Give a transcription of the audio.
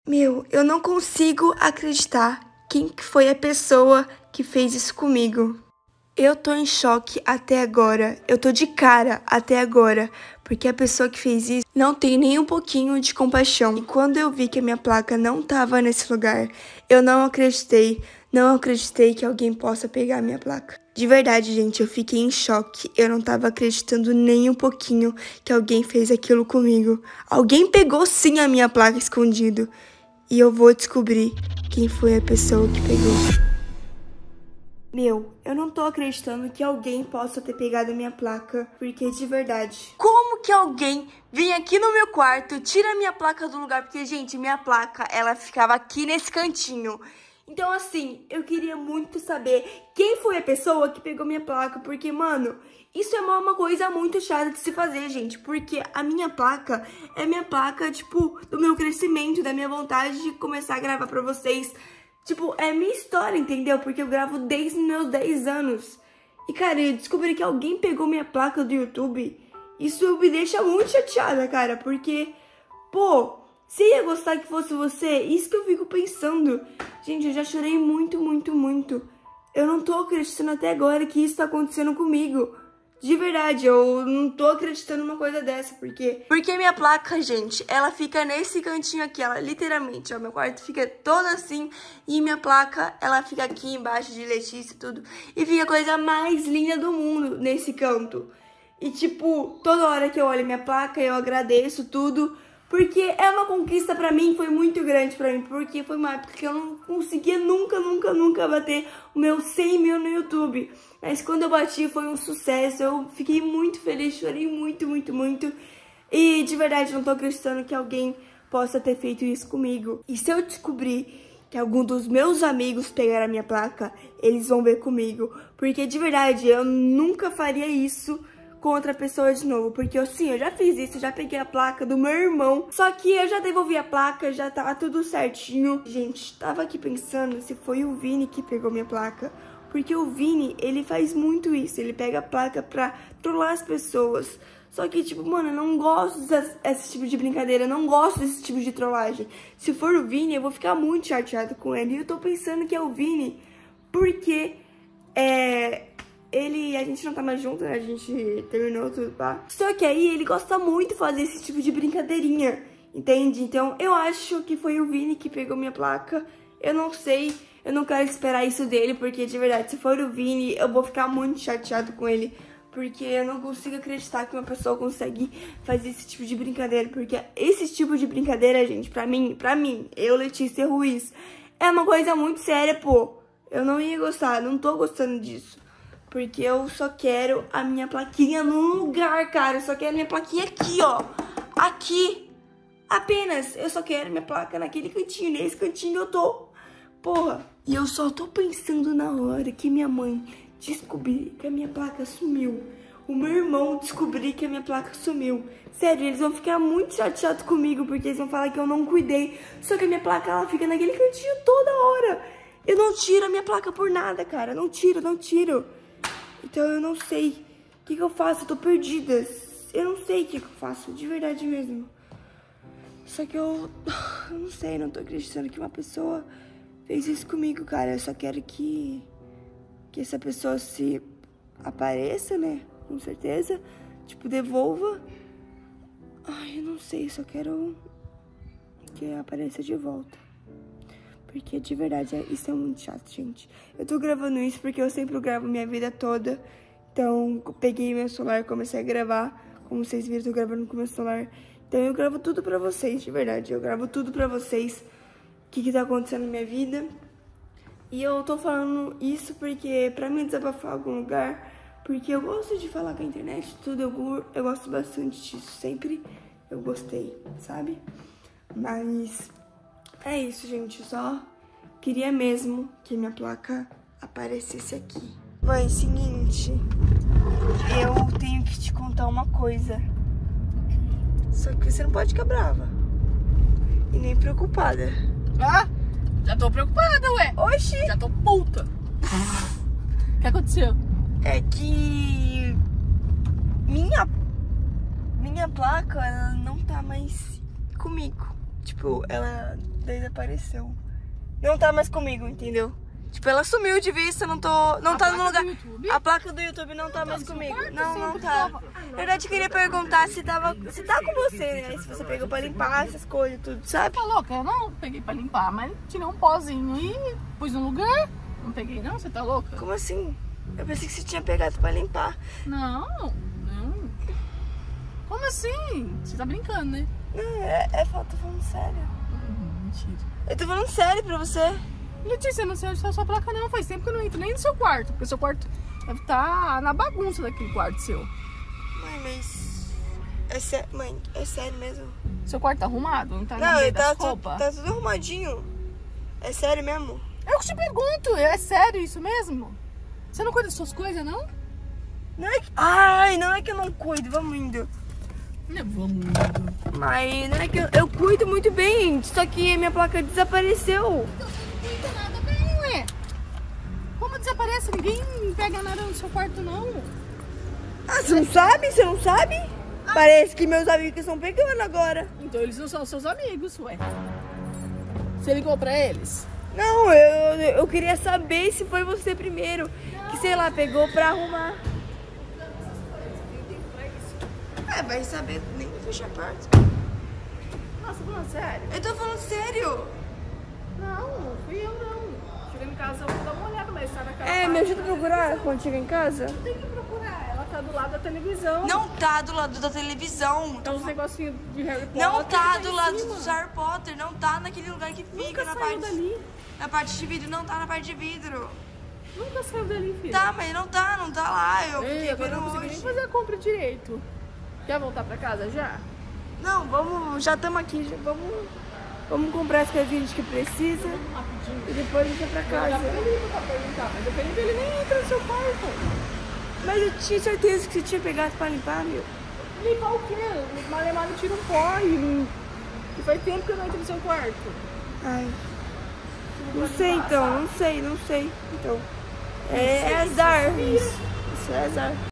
Meu, eu não consigo acreditar quem que foi a pessoa que fez isso comigo. Eu tô em choque até agora, eu tô de cara até agora, porque a pessoa que fez isso não tem nem um pouquinho de compaixão. E quando eu vi que a minha placa não tava nesse lugar, eu não acreditei que alguém possa pegar a minha placa. De verdade, gente, eu fiquei em choque, eu não tava acreditando nem um pouquinho que alguém fez aquilo comigo. Alguém pegou sim a minha placa escondido, e eu vou descobrir quem foi a pessoa que pegou. Meu, eu não tô acreditando que alguém possa ter pegado a minha placa, porque de verdade, como que alguém vem aqui no meu quarto, tira a minha placa do lugar? Porque, gente, minha placa, ela ficava aqui nesse cantinho. Então, assim, eu queria muito saber quem foi a pessoa que pegou minha placa, porque, mano, isso é uma coisa muito chata de se fazer, gente, porque a minha placa é minha placa, tipo, do meu crescimento, da minha vontade de começar a gravar pra vocês. Tipo, é minha história, entendeu? Porque eu gravo desde meus 10 anos. E, cara, eu descobri que alguém pegou minha placa do YouTube. Isso me deixa muito chateada, cara. Porque, pô, você ia gostar que fosse você? Isso que eu fico pensando. Gente, eu já chorei muito, muito, muito. Eu não tô acreditando até agora que isso tá acontecendo comigo. De verdade, eu não tô acreditando numa coisa dessa, porque minha placa, gente, ela fica nesse cantinho aqui, ela literalmente, ó, meu quarto fica todo assim, e minha placa, ela fica aqui embaixo de Letícia e tudo, e fica a coisa mais linda do mundo nesse canto. E, tipo, toda hora que eu olho minha placa, eu agradeço tudo, porque é uma conquista pra mim, foi muito grande pra mim, porque foi uma época que eu não conseguia nunca bater o meu 100 mil no YouTube. Mas quando eu bati foi um sucesso, eu fiquei muito feliz, chorei muito, muito, muito. E de verdade não tô acreditando que alguém possa ter feito isso comigo. E se eu descobrir que algum dos meus amigos pegaram a minha placa, eles vão ver comigo. Porque de verdade eu nunca faria isso com outra pessoa de novo, porque eu já fiz isso, já peguei a placa do meu irmão, só que eu já devolvi a placa, já tava tudo certinho. Gente, tava aqui pensando se foi o Vini que pegou minha placa, porque o Vini, ele faz muito isso, ele pega a placa pra trollar as pessoas. Só que, tipo, mano, eu não gosto desse tipo de brincadeira, eu não gosto desse tipo de trollagem. Se for o Vini, eu vou ficar muito chateada com ele, e eu tô pensando que é o Vini, porque, a gente não tá mais junto, né? A gente terminou tudo, pá. Só que aí ele gosta muito de fazer esse tipo de brincadeirinha, entende? Então eu acho que foi o Vini que pegou minha placa. Eu não sei, eu não quero esperar isso dele, porque de verdade, se for o Vini, eu vou ficar muito chateado com ele. Porque eu não consigo acreditar que uma pessoa consegue fazer esse tipo de brincadeira. Porque esse tipo de brincadeira, gente, pra mim, eu, Letícia Ruiz, é uma coisa muito séria, pô. Eu não ia gostar, não tô gostando disso. Porque eu só quero a minha plaquinha num lugar, cara. Eu só quero a minha plaquinha aqui, ó. Aqui. Apenas. Eu só quero minha placa naquele cantinho. Nesse cantinho eu tô. Porra. E eu só tô pensando na hora que minha mãe descobrir que a minha placa sumiu. O meu irmão descobrir que a minha placa sumiu. Sério, eles vão ficar muito chateados comigo, porque eles vão falar que eu não cuidei. Só que a minha placa, ela fica naquele cantinho toda hora. Eu não tiro a minha placa por nada, cara. Não tiro. Então eu não sei o que eu faço, eu tô perdida. Eu não sei o que eu faço, de verdade mesmo. Só que eu não sei, não tô acreditando que uma pessoa fez isso comigo, cara. Eu só quero que essa pessoa se apareça, né? Com certeza. Tipo, devolva. Ai, eu não sei, eu só quero que apareça de volta. Porque de verdade, isso é muito chato, gente. Eu tô gravando isso porque eu sempre gravo minha vida toda. Então, eu peguei meu celular e comecei a gravar. Como vocês viram, eu tô gravando com meu celular. Então, eu gravo tudo pra vocês, de verdade. Eu gravo tudo pra vocês. O que tá acontecendo na minha vida. E eu tô falando isso porque pra mim desabafar algum lugar. Porque eu gosto de falar com a internet, tudo. Eu gosto bastante disso. Sempre eu gostei, sabe? Mas é isso, gente. Só queria mesmo que minha placa aparecesse aqui. Mãe, seguinte. Eu tenho que te contar uma coisa. Só que você não pode ficar brava. E nem preocupada. Ah, já tô preocupada, ué. Oxi. Já tô puta. O que aconteceu? É que minha placa, ela não tá mais comigo. Tipo, ela desapareceu. Não tá mais comigo, entendeu? Tipo, ela sumiu de vista, não tá no lugar. A placa do YouTube não tá mais comigo. Não tá. Na verdade, eu queria perguntar se tá com você, né? Se você pegou pra limpar essas coisas, tudo, sabe? Tá louca? Eu não peguei pra limpar, mas tirei um pozinho e pus no lugar. Não peguei não? Você tá louca? Como assim? Eu pensei que você tinha pegado pra limpar. Não. Como assim? Você tá brincando, né? Não, tô falando sério. Mentira. Eu tô falando sério pra você. Letícia, não sei onde tá a sua placa não. Faz tempo que eu não entro nem no seu quarto. Porque o seu quarto deve estar na bagunça daquele quarto seu. Mãe, mas... Mãe, é sério mesmo? Seu quarto tá arrumado? Não tá Não, no meio tá das roupas? Tá tudo arrumadinho. É sério mesmo? Eu te pergunto, é sério isso mesmo? Você não cuida das suas coisas, não? Não é que... Ai, não é que eu não cuido, vamos indo. Vamos indo. Mas não é que eu cuido muito bem, só que a minha placa desapareceu. Então você não cuida nada bem, ué. Como desaparece? Ninguém pega nada no seu quarto, não. Ah, você não sabe? Você não sabe? Parece que meus amigos estão pegando agora. Então eles não são seus amigos, ué. Você ligou pra eles? Não, eu queria saber se foi você primeiro. Que, sei lá, pegou pra arrumar. Vai saber, nem fecha a porta. Nossa, falando sério? Eu tô falando sério. Não fui eu não. Chegando em casa eu vou dar uma olhada, mas tá na casa. Me ajuda a procurar quando chega em casa? Não tem que procurar, ela tá do lado da televisão. Não tá do lado da televisão. Então os negocinhos de Harry Potter. Não tá do em lado cima. dos Harry Potter, não tá naquele lugar que fica Nunca saiu dali. Na parte de vidro, não tá na parte de vidro. Nunca saiu dali, filho. Tá, mas não tá lá. Eu Ei, fiquei agora vendo não consegui nem hoje. fazer a compra direito. Quer voltar pra casa já? Não, vamos, já estamos aqui, vamos comprar as coisinhas que precisa Rapidinho. e depois a gente vai pra casa. Eu Felipe pra perguntar, mas o Felipe ele nem entra no seu quarto. Mas eu tinha certeza que você tinha pegado pra limpar, meu. Limpar o quê? O Malemar tira um pó e faz tempo que eu não entro no seu quarto. Ai. Não sei então, não sei. Então. É azar isso. Isso é azar.